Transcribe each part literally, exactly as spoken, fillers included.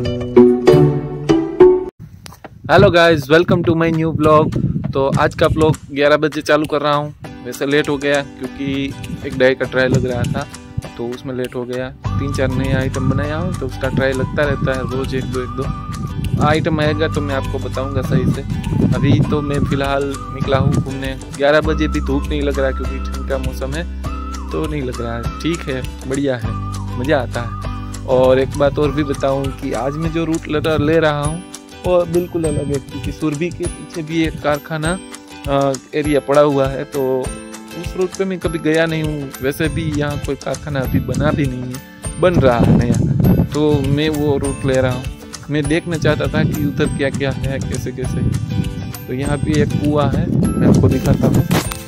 Hello guys, welcome to my new blog. तो आज का ब्लॉग ग्यारह बजे चालू कर रहा हूँ। वैसे लेट हो गया क्योंकि एक डाई का ट्राई लग रहा था तो उसमें लेट हो गया। तीन चार नए आइटम बनाया हूँ तो उसका ट्राई लगता रहता है रोज़, एक दो एक दो आइटम आएगा तो मैं आपको बताऊँगा सही से। अभी तो मैं फ़िलहाल निकला हूँ घूमने। ग्यारह बजे भी धूप नहीं लग रहा क्योंकि ठंड का मौसम है तो नहीं लग रहा है, ठीक है, बढ़िया है, मज़ा आता है। और एक बात और भी बताऊँ कि आज मैं जो रूट ले रहा हूँ और बिल्कुल अलग है क्योंकि सुरभि के पीछे भी एक कारखाना एरिया पड़ा हुआ है तो उस रूट पे मैं कभी गया नहीं हूँ। वैसे भी यहाँ कोई कारखाना अभी बना भी नहीं है, बन रहा है नया, तो मैं वो रूट ले रहा हूँ। मैं देखना चाहता था कि उधर क्या क्या है, कैसे कैसे। तो यहाँ पे एक कुआं है, मैं आपको दिखाता हूँ।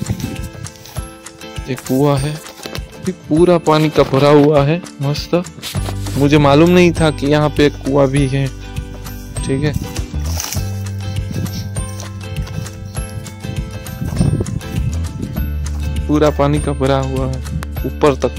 एक कुआं है, पूरा पानी का भरा हुआ है, मस्त। मुझे मालूम नहीं था कि यहाँ पे एक कुआं भी है, ठीक है। पूरा पानी का भरा हुआ है ऊपर तक।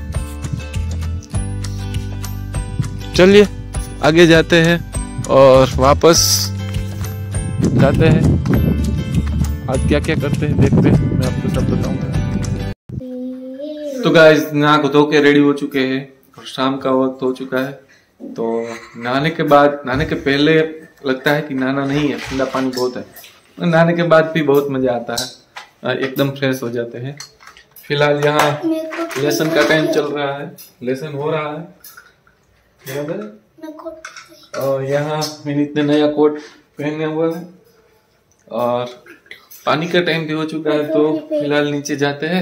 चलिए आगे जाते हैं और वापस जाते हैं। आज क्या क्या करते हैं देखते हैं, मैं आपको सब बताऊंगा। तो गाइस, नहा को धो के रेडी हो चुके हैं और शाम का वक्त हो चुका है। तो नहाने के बाद, नहाने के पहले लगता है कि नहाना नहीं है, ठंडा पानी बहुत है। नहाने के बाद भी बहुत मजा आता है, एकदम फ्रेश हो जाते हैं। फिलहाल यहाँ लेसन का टाइम चल रहा है, लेसन हो रहा है। और यहाँ मैंने इतने नया कोट पहने हुआ है और पानी का टाइम भी हो चुका है तो फिलहाल नीचे जाते हैं।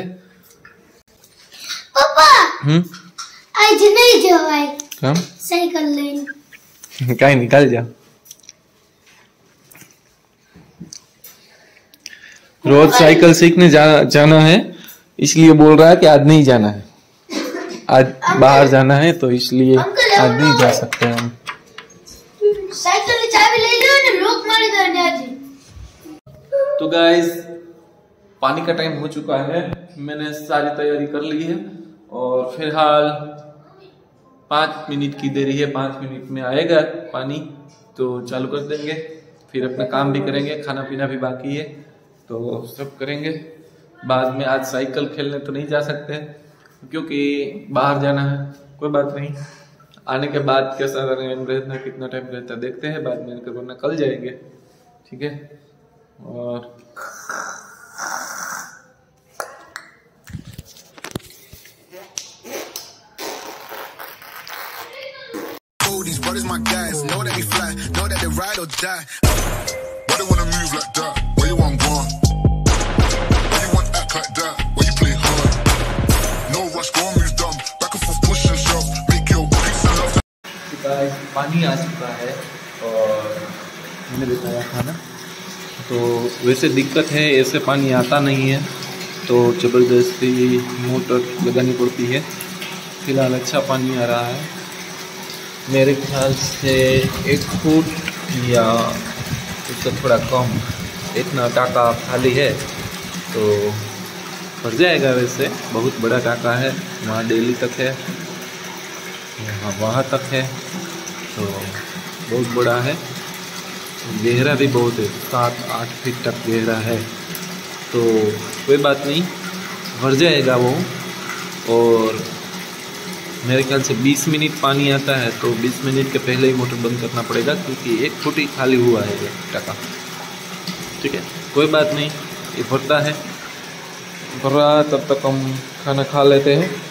पापा, हम्म आज नहीं जाए हम साइकिल लेने कहीं निकल जा। रोज साइकिल सीखने जा, जाना है, इसलिए बोल रहा है कि आज नहीं जाना है, आज बाहर जाना है तो इसलिए आज नहीं जा सकते हम। साइकिल की चाबी ले लो ना, लोग मारे दो आज। तो गाइस, पानी का टाइम हो चुका है, मैंने सारी तैयारी कर ली है और फिलहाल पाँच मिनट की देरी है। पाँच मिनट में आएगा पानी तो चालू कर देंगे, फिर अपना काम भी करेंगे, खाना पीना भी बाकी है तो सब करेंगे। बाद में आज साइकिल खेलने तो नहीं जा सकते क्योंकि बाहर जाना है। कोई बात नहीं, आने के बाद कैसा रहना, कितना टाइम रहता है देखते हैं बाद में, वरना कल जाएंगे, ठीक है। और these brothers my guys, know that we fly, know that they ride or die. Why they wanna move like that? Where you want gone? Why you want act like that? Why you play hard? No rush, go and move dumb. Back and forth, push and shove. Make your peace and love. Guys, पानी आ चुका है और मैंने बताया था ना, तो वैसे दिक्कत है, ऐसे पानी आता नहीं है तो ज़बरदस्ती मोटर लगानी पड़ती है। फिलहाल अच्छा पानी आ रहा है, मेरे ख्याल से एक फुट या उससे थोड़ा कम, इतना टाका खाली है तो भर जाएगा। वैसे बहुत बड़ा टाका है, वहाँ डेली तक है, यहाँ वहाँ तक है तो बहुत बड़ा है। गहरा भी बहुत है, सात आठ फीट तक गहरा है तो कोई बात नहीं, भर जाएगा वो। और मेरे ख्याल से बीस मिनट पानी आता है तो बीस मिनट के पहले ही मोटर बंद करना पड़ेगा क्योंकि एक फुट ही खाली हुआ है ये टका, ठीक है। कोई बात नहीं, ये भरता है, भर रहा, तब तक हम खाना खा लेते हैं।